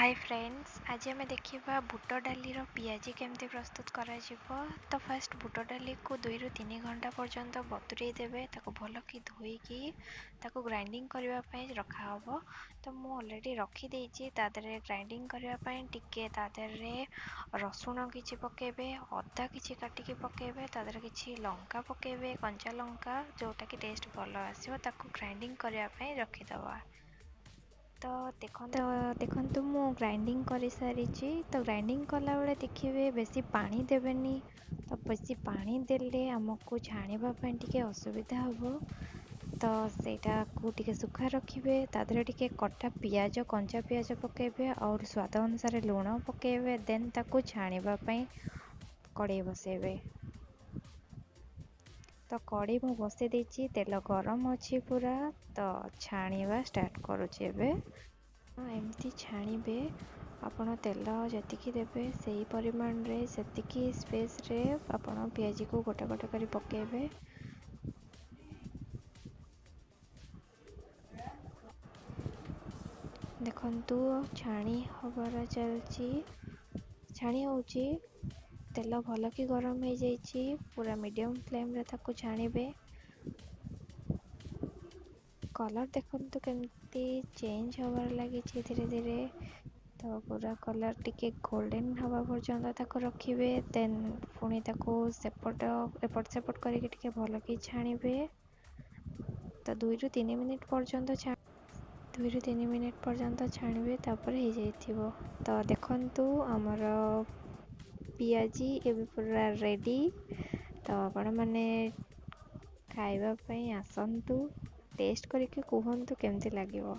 Hi friends, आज आम देखा बुट डाली पियाजी केमती प्रस्तुत करा तो फास्ट बुट डाली को 2 ରୁ 3 घंटा पर्यंत बतुरे देवे। भल कि धोईकी ग्राइंडिंग करने रखा हब। तो मु ऑलरेडी रखीदे ग्राइंडिंग करने टिके रसुण किसी पकेबे, अदा किसी काटिकी पकेबे, किसी लंका पकेबे, कंचा लंका जोटा कि टेस्ट भल आसो ग्राइंडिंग करने रखीदबा। तो देखो मु ग्राइंडिंग कर सारी। तो ग्राइंडिंग कला बेले देखिए बेसी पानी देवेनी। तो बेसी पानी देले आमको छाणीबापी टी असुविधा हम। तो सेटा को टिके सुखा रखिए। तादरे टिके कटा पियाज, कंचा पियाज पकेबे और स्वाद अनुसार लुण पकेबे। देन ताकू छाणीबापी कड़े बसेबे। तो कड़ी मु बसई देछि, तेल गरम अच्छी पूरा। तो छाणीबा स्टार्ट करुचे एबे। एमती छाणीबे आपण तेल जतिकी देबे सेही परिमाण रे सेतिकी स्पेस रे आपण पियाजी को गोटा गोटा करी पकेबे। देखंतु छाणी हबार चलची, छाणी होची। तेल भल कि गरम हो जाइए। पूरा मीडियम फ्लेम रे ताको छाणीबे। कलर देखंतु केमती चेंज होबार लगी धीरे धीरे। तो पूरा कलर टिके गोल्डन हवा पर्यंत ताको रखिबे। देन पुणी ताको एपट सेपट करके टिके भल कि छाणीबे। तो 2 ରୁ 3 मिनिट पर्यंत 2 ରୁ 3 मिनिट पर्यंत छाणीबे, तापर हो जाइथिबो। तो देखंतु हमर पियाजी एबे पूरा रेडी। तो आपण माने खाइबा पई आसंतु, टेस्ट करके कहंतु केमती लागिवो।